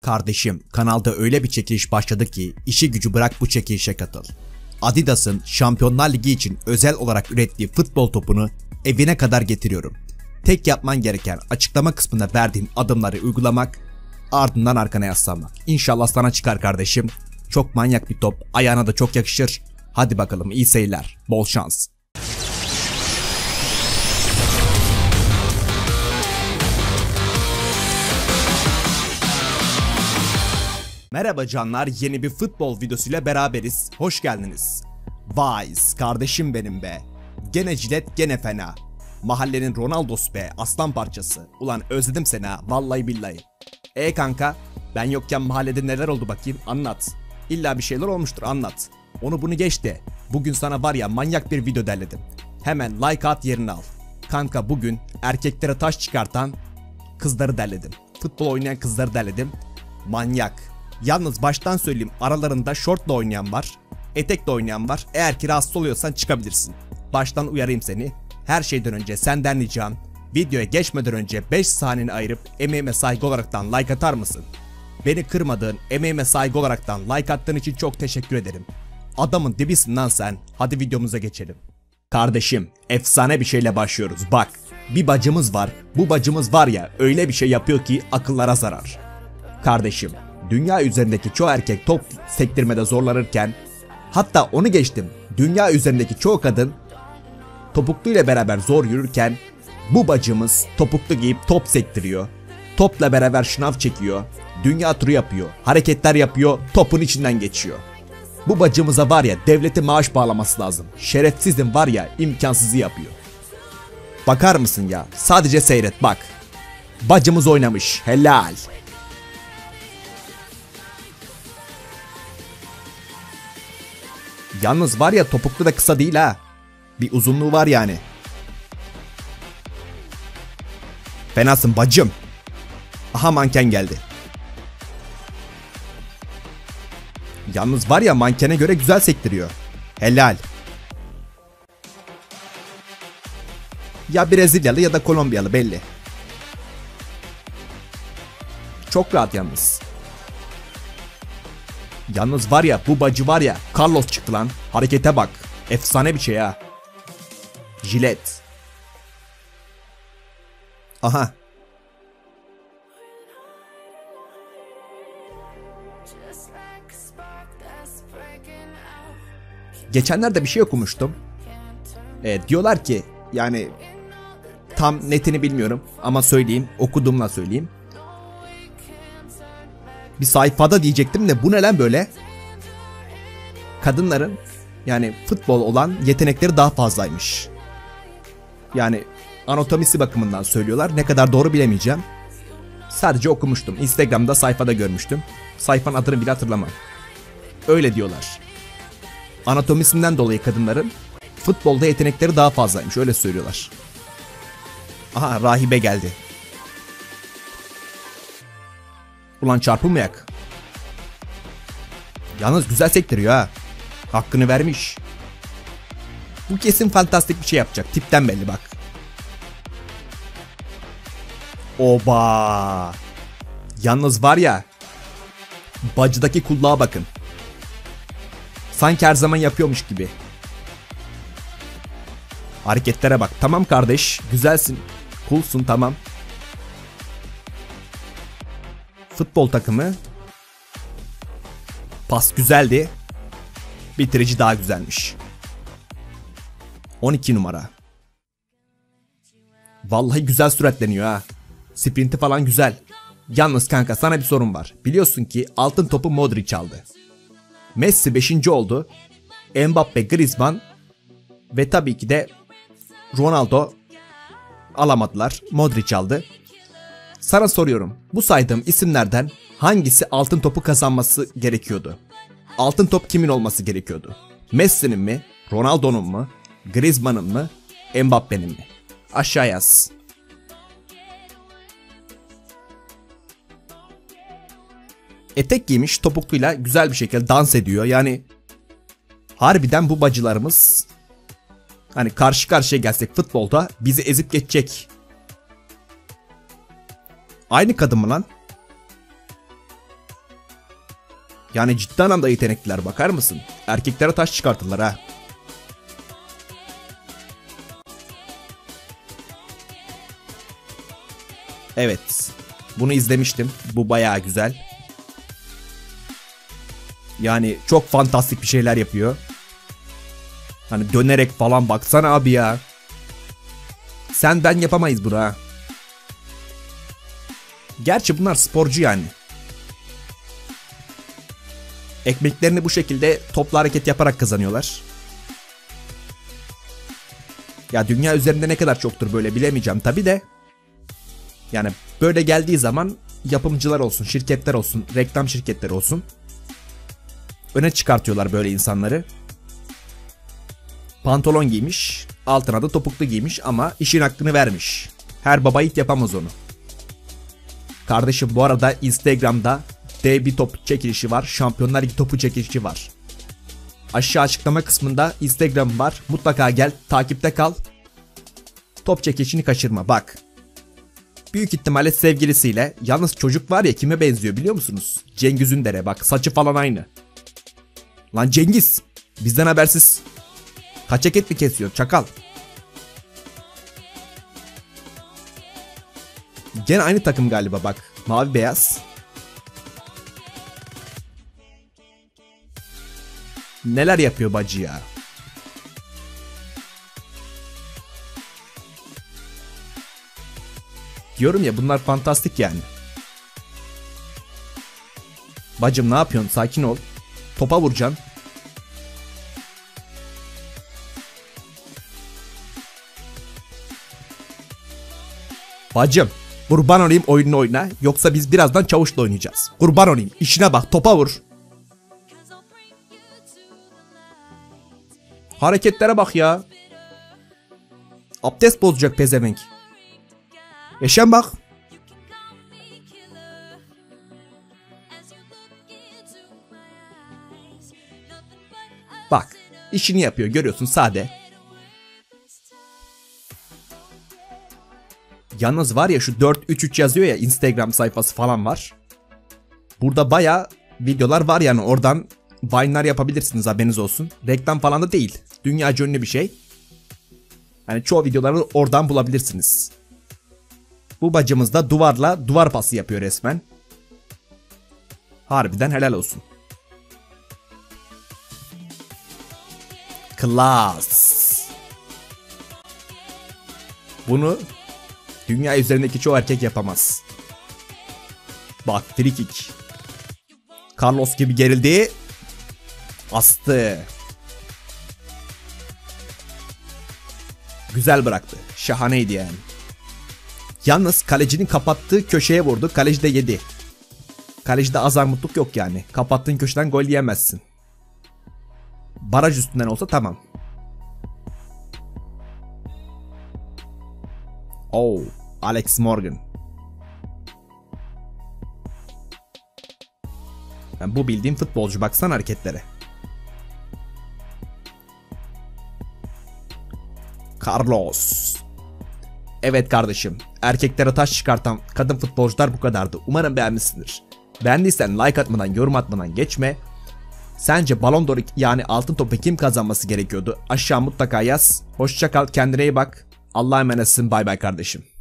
Kardeşim, kanalda öyle bir çekiliş başladı ki işi gücü bırak bu çekilişe katıl. Adidas'ın Şampiyonlar Ligi için özel olarak ürettiği futbol topunu evine kadar getiriyorum. Tek yapman gereken açıklama kısmında verdiğim adımları uygulamak, ardından arkana yaslanmak. İnşallah sana çıkar kardeşim. Çok manyak bir top, ayağına da çok yakışır. Hadi bakalım, iyi seyirler, bol şans. Merhaba canlar, yeni bir futbol videosuyla beraberiz. Hoş geldiniz. Wise kardeşim benim be. Gene jilet gene fena. Mahallenin Ronaldo'su be, aslan parçası. Ulan özledim seni ha, vallahi billahi. Kanka, ben yokken mahallede neler oldu bakayım, anlat. İlla bir şeyler olmuştur, anlat. Onu bunu geç de. Bugün sana var ya manyak bir video derledim. Hemen like at, yerini al. Kanka, bugün erkeklere taş çıkartan kızları derledim. Futbol oynayan kızları derledim. Manyak. Yalnız baştan söyleyeyim, aralarında şortla oynayan var, etekle oynayan var. Eğer ki rahatsız oluyorsan çıkabilirsin. Baştan uyarayım seni. Her şeyden önce senden ricam, videoya geçmeden önce 5 saniyeni ayırıp emeğime saygı olaraktan like atar mısın? Beni kırmadığın, emeğime saygı olaraktan like attığın için çok teşekkür ederim. Adamın dibisin lan sen. Hadi videomuza geçelim. Kardeşim, efsane bir şeyle başlıyoruz. Bak, bir bacımız var. Bu bacımız var ya, öyle bir şey yapıyor ki akıllara zarar. Kardeşim, dünya üzerindeki çoğu erkek top sektirmede zorlanırken, hatta onu geçtim, dünya üzerindeki çoğu kadın topuklu ile beraber zor yürürken, bu bacımız topuklu giyip top sektiriyor. Topla beraber şınav çekiyor, dünya turu yapıyor, hareketler yapıyor, topun içinden geçiyor. Bu bacımıza var ya, devlete maaş bağlaması lazım. Şerefsizin var ya, imkansızı yapıyor. Bakar mısın ya? Sadece seyret bak. Bacımız oynamış, helal. Yalnız var ya, topuklu da kısa değil ha. Bir uzunluğu var yani. Fenasın bacım. Aha, manken geldi. Yalnız var ya, mankene göre güzel sektiriyor. Helal. Ya Brezilyalı ya da Kolombiyalı belli. Çok rahat yalnız. Yalnız var ya, bu bacı var ya, Carlos çıktı lan. Harekete bak. Efsane bir şey ha. Jilet. Aha. Geçenlerde bir şey okumuştum. Diyorlar ki, yani tam netini bilmiyorum ama söyleyeyim, okuduğumla söyleyeyim. Bir sayfada diyecektim de bu ne lan böyle? Kadınların yani futbol olan yetenekleri daha fazlaymış. Yani anatomisi bakımından söylüyorlar. Ne kadar doğru bilemeyeceğim. Sadece okumuştum. Instagram'da sayfada görmüştüm. Sayfanın adını bile hatırlamam. Öyle diyorlar. Anatomisinden dolayı kadınların futbolda yetenekleri daha fazlaymış. Öyle söylüyorlar. Aha, rahibe geldi. Ulan çarpılmayak. Yalnız güzel sektiriyor ha. Hakkını vermiş. Bu kesin fantastik bir şey yapacak. Tipten belli bak. Oba. Yalnız var ya, bacıdaki kulluğa bakın. Sanki her zaman yapıyormuş gibi. Hareketlere bak. Tamam kardeş, güzelsin. Coolsun, tamam. Futbol takımı. Pas güzeldi. Bitirici daha güzelmiş. 12 numara. Vallahi güzel süratleniyor ha. Sprinti falan güzel. Yalnız kanka, sana bir sorun var. Biliyorsun ki altın topu Modric aldı. Messi 5. oldu. Mbappe, Griezmann ve tabii ki de Ronaldo alamadılar. Modric aldı. Sana soruyorum. Bu saydığım isimlerden hangisi altın topu kazanması gerekiyordu? Altın top kimin olması gerekiyordu? Messi'nin mi? Ronaldo'nun mu? Griezmann'ın mı? Mbappe'nin mi? Aşağı yaz. Etek giymiş, topukluyla güzel bir şekilde dans ediyor. Yani harbiden bu bacılarımız, hani karşı karşıya gelsek futbolda bizi ezip geçecek. Aynı kadın mı lan? Yani ciddi anlamda yetenekliler, bakar mısın? Erkeklere taş çıkartırlar ha. Evet. Bunu izlemiştim. Bu bayağı güzel. Yani çok fantastik bir şeyler yapıyor. Hani dönerek falan, baksana abi ya. Sen ben yapamayız bunu ha. Gerçi bunlar sporcu yani. Ekmeklerini bu şekilde toplu hareket yaparak kazanıyorlar. Ya dünya üzerinde ne kadar çoktur böyle bilemeyeceğim tabi de. Yani böyle geldiği zaman yapımcılar olsun, şirketler olsun, reklam şirketleri olsun, öne çıkartıyorlar böyle insanları. Pantolon giymiş, altına da topuklu giymiş ama işin hakkını vermiş. Her baba yiğit yapamaz onu. Kardeşim bu arada Instagram'da dev bir top çekilişi var. Şampiyonlar Ligi topu çekilişi var. Aşağı açıklama kısmında Instagram var. Mutlaka gel, takipte kal. Top çekilişini kaçırma bak. Büyük ihtimalle sevgilisiyle. Yalnız çocuk var ya, kime benziyor biliyor musunuz? Cengiz Ünder'e bak, saçı falan aynı. Lan Cengiz, bizden habersiz. Kaçak et mi kesiyor çakal? Gene aynı takım galiba bak. Mavi beyaz. Neler yapıyor bacı ya. Diyorum ya, bunlar fantastik yani. Bacım ne yapıyorsun? Sakin ol. Topa vuracaksın. Bacım, kurban olayım, oyununu oyna. Yoksa biz birazdan Çavuş'la oynayacağız. Kurban olayım, işine bak, topa vur. Hareketlere bak ya. Abdest bozacak pezevenk. Yaşam bak. Bak, işini yapıyor, görüyorsun, sade. Yalnız var ya, şu 433 yazıyor ya, Instagram sayfası falan var. Burada baya videolar var yani, oradan Vine'lar yapabilirsiniz, haberiniz olsun. Reklam falan da değil. Dünyaca ünlü bir şey. Yani çoğu videoları oradan bulabilirsiniz. Bu bacımız da duvarla duvar pası yapıyor resmen. Harbiden helal olsun. Klas. Bunu dünya üzerindeki çoğu erkek yapamaz. Bak, free kick. Carlos gibi gerildi. Astı. Güzel bıraktı. Şahaneydi yani. Yalnız kalecinin kapattığı köşeye vurdu. Kaleci de yedi. Kalecide az armutluk yok yani. Kapattığın köşeden gol yiyemezsin. Baraj üstünden olsa tamam. Oh, Alex Morgan. Yani bu bildiğim futbolcu, baksana hareketlere. Carlos. Evet kardeşim, erkeklere taş çıkartan kadın futbolcular bu kadardı. Umarım beğenmişsindir. Beğendiysen like atmadan, yorum atmadan geçme. Sence Ballon d'Or yani altın topu kim kazanması gerekiyordu? Aşağı mutlaka yaz. Hoşça kal, kendine iyi bak. Allah'a emanetsin, bay bay kardeşim.